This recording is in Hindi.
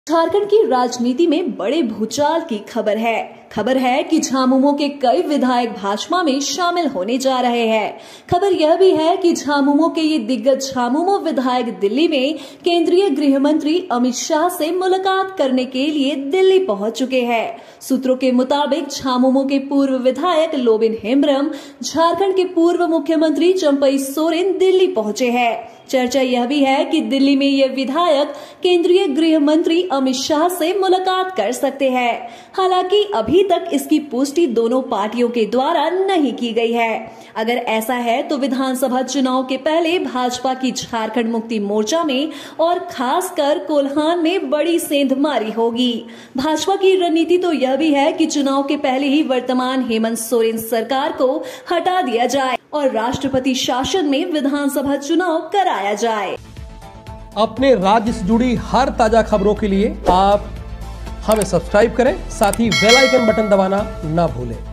झारखंड की राजनीति में बड़े भूचाल की खबर है कि झामुमो के कई विधायक भाजपा में शामिल होने जा रहे हैं। खबर यह भी है कि झामुमो के ये दिग्गज झामुमो विधायक दिल्ली में केंद्रीय गृह मंत्री अमित शाह से मुलाकात करने के लिए दिल्ली पहुंच चुके हैं। सूत्रों के मुताबिक झामुमो के पूर्व विधायक लोबिन हेम्ब्रम, झारखंड के पूर्व मुख्यमंत्री चंपई सोरेन दिल्ली पहुंचे हैं। चर्चा यह भी है कि दिल्ली में ये विधायक केंद्रीय गृह मंत्री अमित शाह से मुलाकात कर सकते हैं। हालांकि अभी तक इसकी पुष्टि दोनों पार्टियों के द्वारा नहीं की गई है। अगर ऐसा है तो विधानसभा चुनाव के पहले भाजपा की झारखंड मुक्ति मोर्चा में और खासकर कोल्हान में बड़ी सेंधमारी होगी। भाजपा की रणनीति तो यह भी है कि चुनाव के पहले ही वर्तमान हेमंत सोरेन सरकार को हटा दिया जाए और राष्ट्रपति शासन में विधानसभा चुनाव कराया जाए। अपने राज्य से जुड़ी हर ताजा खबरों के लिए आप हमें सब्सक्राइब करें, साथ ही बेल आइकन बटन दबाना ना भूलें।